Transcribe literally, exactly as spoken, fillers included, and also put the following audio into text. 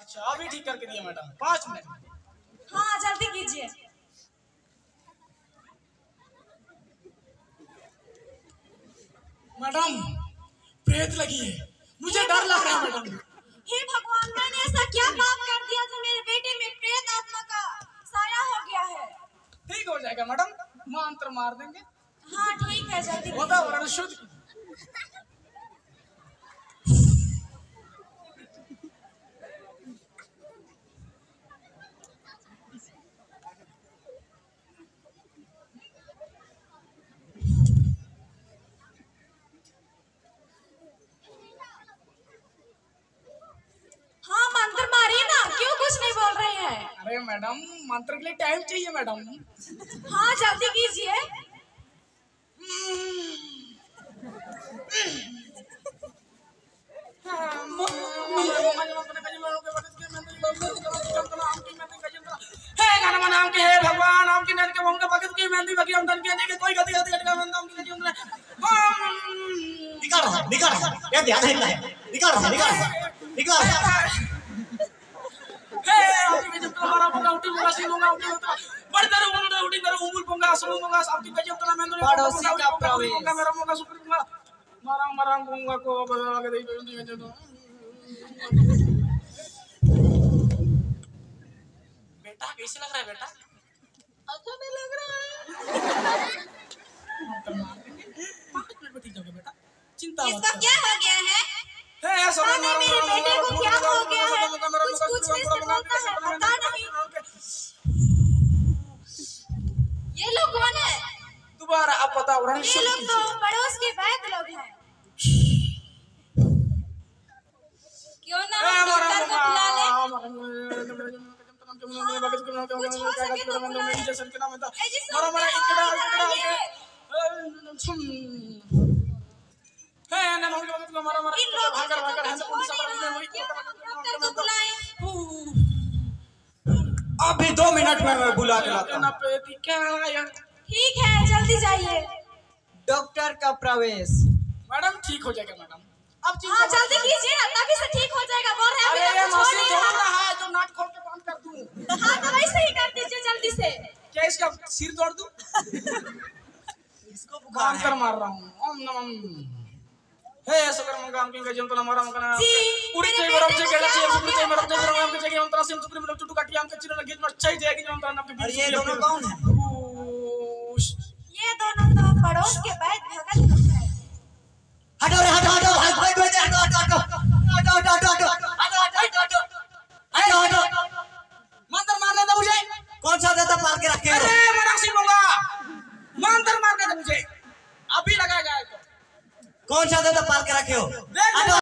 अच्छा अभी ठीक करके दिया मैडम, पाँच मिनट। हाँ जल्दी कीजिए। मैडम प्रेत लगी है, मुझे डर लग रहा है मैडम। हे भगवान, मैंने ऐसा क्या पाप कर दिया जो मेरे बेटे में प्रेत आत्मा का साया हो गया है? ठीक हो जाएगा मैडम, मंत्र मार देंगे। हाँ ठीक है, जल्दी वातावरण शुद्ध। हाँ मंत्र मारिए ना, क्यों कुछ नहीं बोल रहे हैं? अरे मैडम मंत्र के लिए टाइम चाहिए मैडम। हाँ जल्दी कीजिए। हे भगवान आपकी नर के मंग भगत की मेहंदी बगी हम धन के नहीं कोई गति गति का नाम की नहीं उन्हें निकाल रहा निकाल रहा ये ध्यान है निकाल रहा निकाल रहा निकाल रहा हे आपकी जब तुम्हारा मंगा उठी मंगा सी मंगा उठी बड़े तरह उन्होंने उठी तरह उमुल मंगा असलू मंगा आपकी गजब तना मैं तो पड़ोसी का प्रवेश मंगा मेरा मंगा सुप्रीम मंगा मारा मारा मंगा को बदला के दे दो बेटा कैसे लग रहा है बेटा? अच्छा नहीं लग रहा है। पाँच मिनट में ठीक हो गया बेटा, चिंता मत इसका क्या हो गया है? हे सब मेरे बेटे को क्या हो गया है? कुछ पूछने से बोलता है, पता नहीं। ये लोग कौन है? दोबारा अब बताओ। ये लोग तो पड़ोस के वैद्य लोग हैं। क्यों ना डॉक्टर को बुला ले? कुछ हो सके तो बुलाइए। ए जी सब क्या हो रहा है? हे ना हम लोग को मारा मारा इन लोगों भागर भागर को हम कुछ हो पुलिस नहीं वाले रहा, वही क्यों ना हम डॉक्टर को बुलाएं? अभी दो मिनट में मैं बुला के लाता हूँ। ना पेटी क्या आया? ठीक है जल्दी जाइए। डॉक्टर का प्रवेश। मैडम ठीक हो जाएगा मैडम, अब हाँ जल्दी कीजिए ना, तभी से ठीक हो जाएगा। बोल रहे हैं अरे अभी ये तक कुछ हो मशीन नहीं थोड़ा रहा। है जो नट खोल के बंद कर दूं। हाँ तो वैसे ही कर दीजिए जल्दी से। क्या इसका सिर तोड़ दूं? इसको बुखार मंत्र मार रहा हूँ ओम नमः हे सुकर मंगाम की गजम तो हमारा मंगना जी, उड़ी मेरे चाहिए मरम बेटे चाहिए को गेला क्या चाहिए हो सुपर चाहिए गया मरम है? चाहिए मरम चाहिए हम तरह से सुपर में चुटू काटी हम के चिरो लगी मच चाहिए जाएगी जो हम तरह के और ये दोनों कौन है? ये दोनों तो पड़ोस के वैद्य भगत लोग हैं। हटो रे हटो हटो भाग भाग भाग हटो हटो हटो हटो हटो हटो हटो हटो हटो हटो हटो मंत्र मारने दो मुझे। कौन सा देता पार के रखे हो? अरे मरा सिंह मंगा मंत्र मारने दो मुझे, अभी लगाया जाए तो कौन सा देता पार के रखे हो? देख